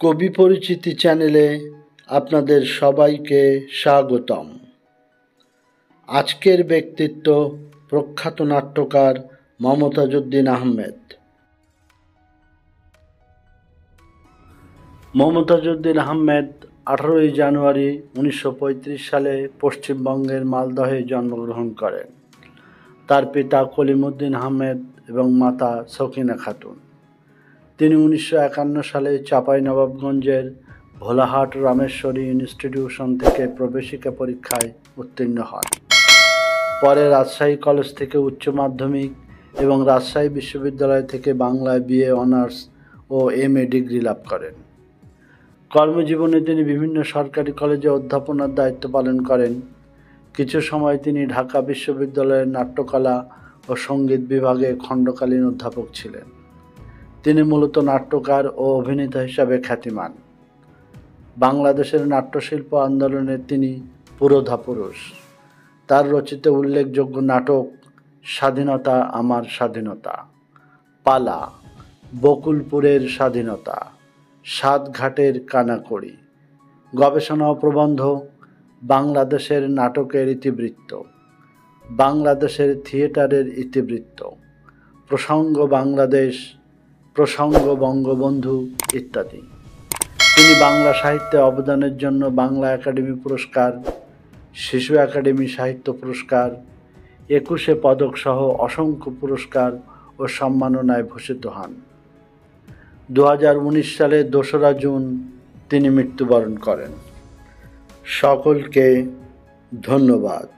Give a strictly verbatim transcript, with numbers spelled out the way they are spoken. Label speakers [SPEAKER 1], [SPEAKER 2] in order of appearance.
[SPEAKER 1] কবি পরিচিতি চ্যানেলে আপনাদের সবাইকে স্বাগতম। আজকের ব্যক্তিত্ব প্রখ্যাত নাট্যকার মমতাজ উদ্দিন আহমেদ। মমতাজ উদ্দিন আহমেদ আঠারোই জানুয়ারি উনিশশো পঁয়ত্রিশ সালে পশ্চিমবঙ্গের মালদহে জন্মগ্রহণ করেন। তার পিতা কলিমউদ্দিন আহমেদ এবং মাতা সকিনা খাতুন। তিনি উনিশশো একান্ন সালে চাঁপাইনবাবগঞ্জের ভোলাহাট রামেশ্বরী ইনস্টিটিউশন থেকে প্রবেশিকা পরীক্ষায় উত্তীর্ণ হন। পরে রাজশাহী কলেজ থেকে উচ্চ মাধ্যমিক এবং রাজশাহী বিশ্ববিদ্যালয় থেকে বাংলায় বিএ অনার্স ও এম এ ডিগ্রি লাভ করেন। কর্মজীবনে তিনি বিভিন্ন সরকারি কলেজে অধ্যাপনার দায়িত্ব পালন করেন। কিছু সময় তিনি ঢাকা বিশ্ববিদ্যালয়ের নাট্যকলা ও সঙ্গীত বিভাগে খণ্ডকালীন অধ্যাপক ছিলেন। তিনি মূলত নাট্যকার ও অভিনেতা হিসাবে খ্যাতিমান। বাংলাদেশের নাট্যশিল্প আন্দোলনে তিনি পুরোধা পুরুষ। তার রচিত উল্লেখযোগ্য নাটক স্বাধীনতা আমার স্বাধীনতা, পালা, বকুলপুরের স্বাধীনতা, সাত ঘাটের কানাকড়ি, গবেষণা ও প্রবন্ধ, বাংলাদেশের নাটকের ইতিবৃত্ত, বাংলাদেশের থিয়েটারের ইতিবৃত্ত, প্রসঙ্গ বাংলাদেশ, প্রসঙ্গ বঙ্গবন্ধু ইত্যাদি। তিনি বাংলা সাহিত্যে অবদানের জন্য বাংলা একাডেমি পুরস্কার, শিশু একাডেমি সাহিত্য পুরস্কার, একুশে পদক সহ অসংখ্য পুরস্কার ও সম্মাননায় ভূষিত হন। দু হাজার উনিশ সালে দোসরা জুন তিনি মৃত্যুবরণ করেন। সকলকে ধন্যবাদ।